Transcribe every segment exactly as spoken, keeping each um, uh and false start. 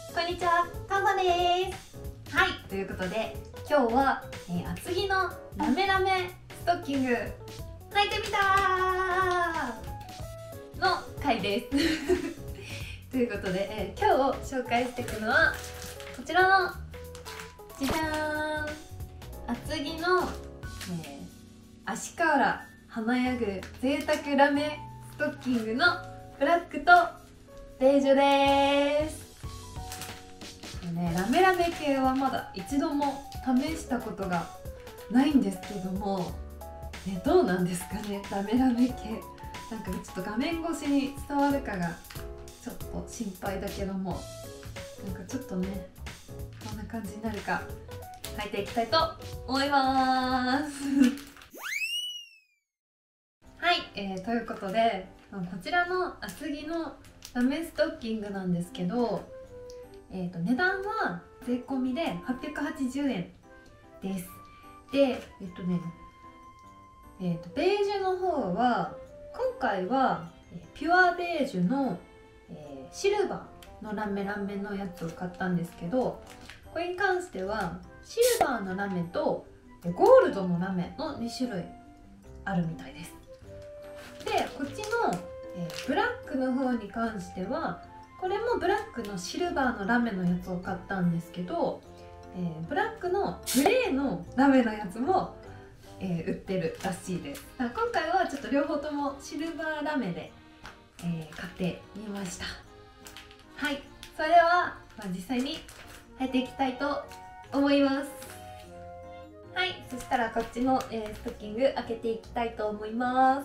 こんにちは、かんばです。はい、ということで今日は、えー、厚木のラメラメストッキング履いてみたーの回ですということで、えー、今日紹介していくのはこちらのじゃじゃーん、厚木の、えー、足から華やぐ贅沢ラメストッキングのブラックとベージュです。ね、ラメラメ系はまだ一度も試したことがないんですけども、ね、どうなんですかね、ラメラメ系。なんかちょっと画面越しに伝わるかがちょっと心配だけども、なんかちょっとね、こんな感じになるか履いていきたいと思いますはい、えー、ということでこちらの厚木のラメストッキングなんですけど、えー、と値段は税込みではっぴゃくはちじゅうえんです。で、えっ、ー、とね、えー、とベージュの方は今回はピュアベージュの、えー、シルバーのラメラメのやつを買ったんですけど、これに関してはシルバーのラメとゴールドのラメのに種類あるみたいです。で、こっちの、えー、ブラックの方に関してはこれもブラックのシルバーのラメのやつを買ったんですけど、えー、ブラックのグレーのラメのやつも、えー、売ってるらしいです。今回はちょっと両方ともシルバーラメで、えー、買ってみました。はい、それでは、まあ、実際に履いていきたいと思います。はい、そしたらこっちの、えー、ストッキング開けていきたいと思います。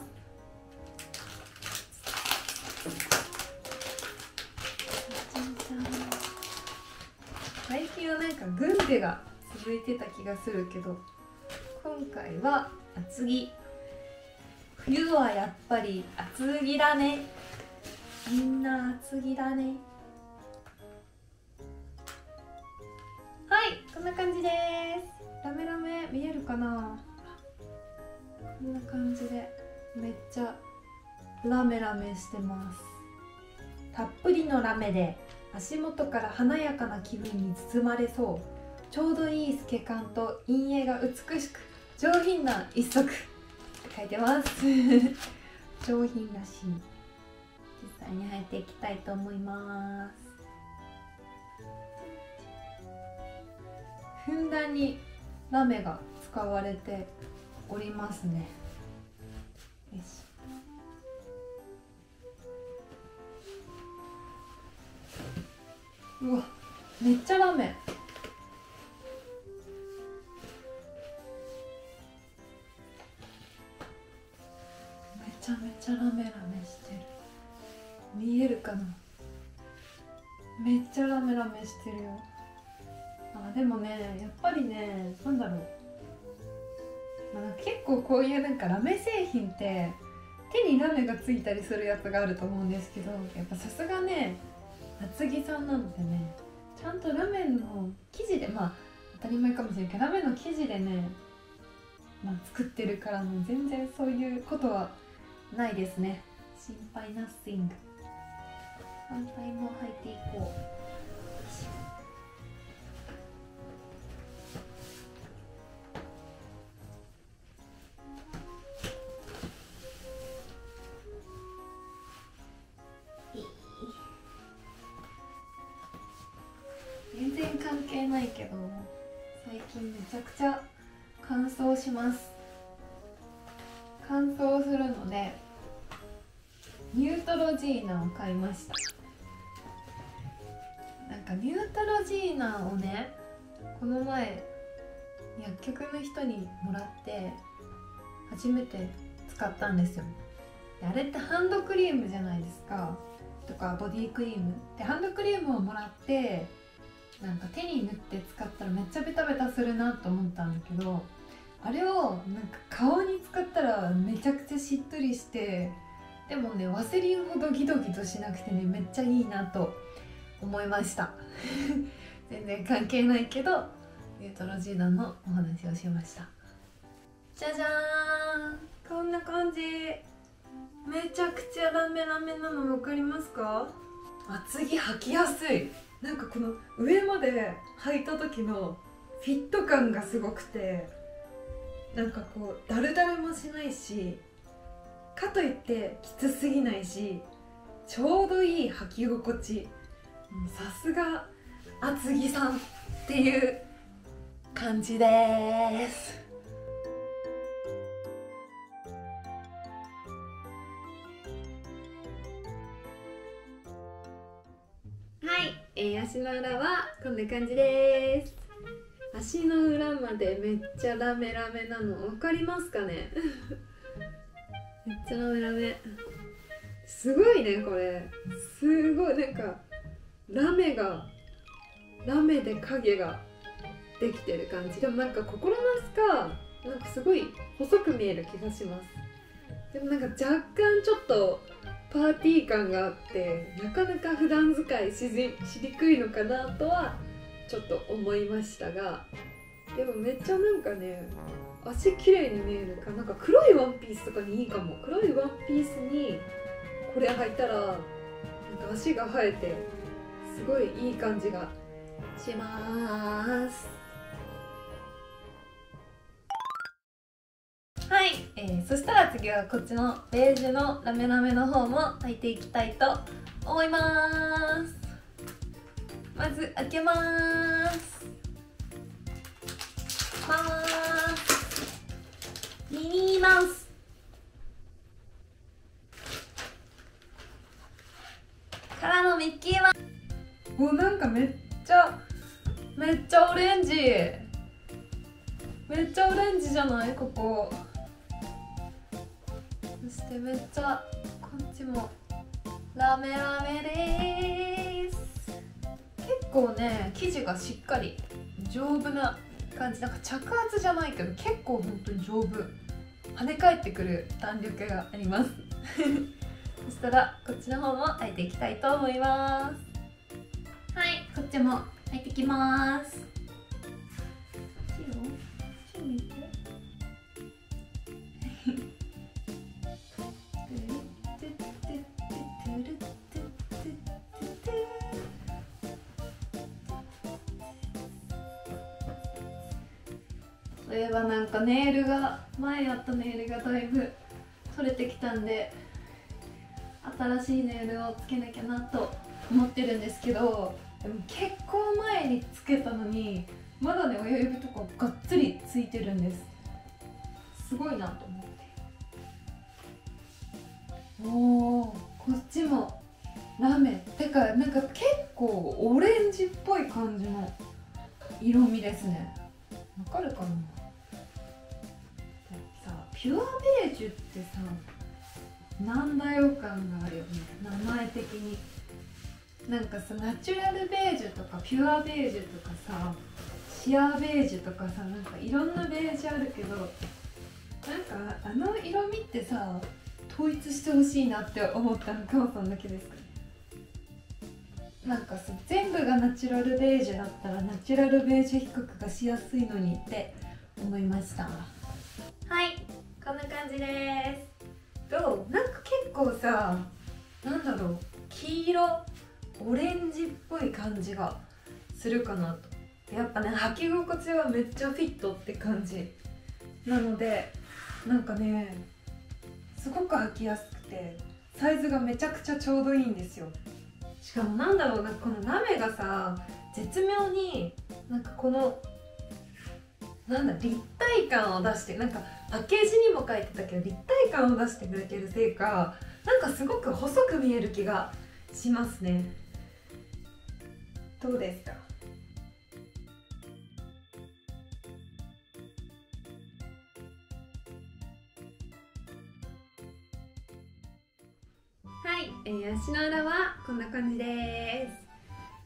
最近はなんか軍手が続いてた気がするけど、今回は厚着。冬はやっぱり厚着だね。みんな厚着だね。はい、こんな感じです。ラメラメ見えるかな。こんな感じでめっちゃラメラメしてます。たっぷりのラメで足元から華やかな気分に包まれそう。ちょうどいい透け感と陰影が美しく上品な一足って書いてます上品らしい。実際に履いていきたいと思います。ふんだんにラメが使われておりますね。よし。うわ、めっちゃラメ。めちゃめちゃラメラメしてる。見えるかな。めっちゃラメラメしてるよ。あ、でもね、やっぱりね、なんだろう、まあ、結構こういうなんかラメ製品って手にラメがついたりするやつがあると思うんですけど、やっぱさすがね厚木さんなのでね、ちゃんとラメの生地で、まあ当たり前かもしれないけどラメの生地でね、まあ、作ってるからね、全然そういうことはないですね。心配ナッシング。反対も履いていこう。全然関係ないけど、最近めちゃくちゃ乾燥します。乾燥するのでニュートロジーナを買いました。なんかニュートロジーナをね、この前薬局の人にもらって初めて使ったんですよ。あれってハンドクリームじゃないですか、とかボディクリームで、ハンドクリームをもらってなんか手に塗って使ったらめっちゃベタベタするなと思ったんだけど、あれをなんか顔に使ったらめちゃくちゃしっとりして、でもねワセリンほどギトギトしなくてね、めっちゃいいなと思いました全然関係ないけどニュートロジーナのお話をしました。じゃじゃーん、こんな感じ。めちゃくちゃラメラメなの分かりますか？厚着履きやすい。 なんかこの上まで履いた時のフィット感がすごくて、なんかこうダルダルもしないし、かといってきつすぎないし、ちょうどいい履き心地。さすが厚木さんっていう感じです。はい、えー、足の裏はこんな感じです。足の裏までめっちゃラメラメなの分かりますかねめっちゃラメラメ、すごいねこれ。すごいなんかラメがラメで影ができてる感じ。でもなんか心なしかなんかすごい細く見える気がします。でもなんか若干ちょっとパーティー感があって、なかなか普段使いしにしにくいのかなとはちょっと思いましたが、でもめっちゃなんかね足綺麗に見えるか。なんか黒いワンピースとかにいいかも。黒いワンピースにこれ履いたらなんか足が生えてすごいいい感じがします。はい、えー、そしたら次はこっちのベージュのラメラメの方も履いていきたいと思います。まず開けます。まーす。ミニーマウス。からのミッキーマウス。お、なんかめっちゃめっちゃオレンジ。めっちゃオレンジじゃないここ。そしてめっちゃこっちもラメラメです。結構ね生地がしっかり丈夫な感じ。なんか着圧じゃないけど結構本当に丈夫。跳ね返ってくる弾力がありますそしたらこっちの方も履いていきたいと思います。はい、こっちも履いていきます。そういえばなんかネイルが前やったネイルがだいぶ取れてきたんで、新しいネイルをつけなきゃなと思ってるんですけど、でも結構前につけたのにまだね親指とかがっつりついてるんです。すごいなと思って。おお、こっちもラメてかなんか結構オレンジっぽい感じの色味ですね。わかるかな。さ、ピュアベージュってさなんだよ感があるよね、名前的に。なんかさ、ナチュラルベージュとかピュアベージュとかさ、シアーベージュとかさ、なんかいろんなベージュあるけど、なんかあの色味ってさ統一してほしいなって思ったのかもさんだけですかね。なんかさ、全部がナチュラルベージュだったらナチュラルベージュ比較がしやすいのにって思いました。はい、こんな感じです。どう？なんか結構さ、なんだろう、黄色オレンジっぽい感じがするかなと。やっぱね、履き心地はめっちゃフィットって感じなので、なんかねすごく履きやすくてサイズがめちゃくちゃちょうどいいんですよ。しかもなんだろうな、このラメがさ絶妙になんかこのなんだ立体感を出して、なんかパッケージにも書いてたけど立体感を出してくれてるせいか、なんかすごく細く見える気がしますね。どうですか？はい、えー、足の裏はこんな感じです。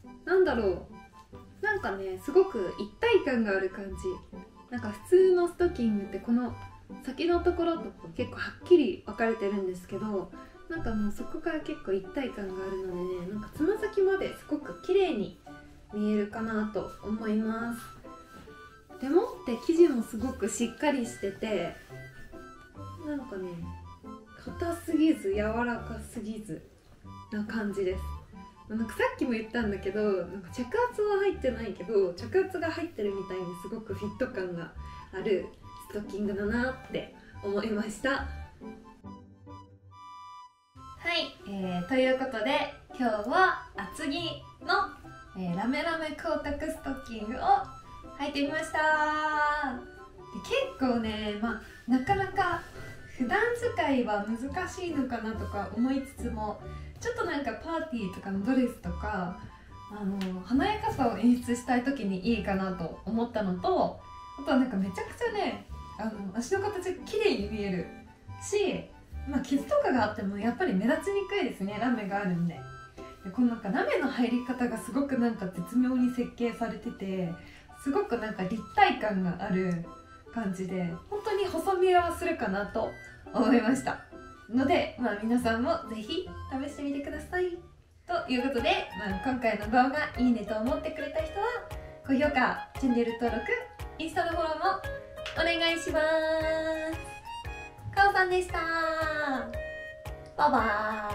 なんだろう、なんかねすごく一体感がある感じ。なんか普通のストッキングってこの先のところとか結構はっきり分かれてるんですけど、なんかもうそこから結構一体感があるのでね、なんかつま先まですごく綺麗に見えるかなと思います。でもって生地もすごくしっかりしてて、なんかね硬すぎず柔らかすぎずな感じです。 なんかさっきも言ったんだけど、なんか着圧は入ってないけど着圧が入ってるみたいにすごくフィット感があるストッキングだなって思いました。はい、えー、ということで今日は厚着の、えー、ラメラメ光沢ストッキングを履いてみました。で結構ね、まあ、なかなか普段使いは難しいのかなとか思いつつも、ちょっとなんかパーティーとかのドレスとかあの華やかさを演出したい時にいいかなと思ったのと、あとはなんかめちゃくちゃね、あの足の形が綺麗に見えるし、まあ、傷とかがあってもやっぱり目立ちにくいですね、ラメがあるんで。でこのなんかラメの入り方がすごくなんか絶妙に設計されてて、すごくなんか立体感がある感じで、本当に細見えはするかなと思いましたので、まあ、皆さんもぜひ試してみてください。ということで、まあ、今回の動画いいねと思ってくれた人は高評価、チャンネル登録、インスタのフォローもお願いします。かおさんでした。バイバーイ。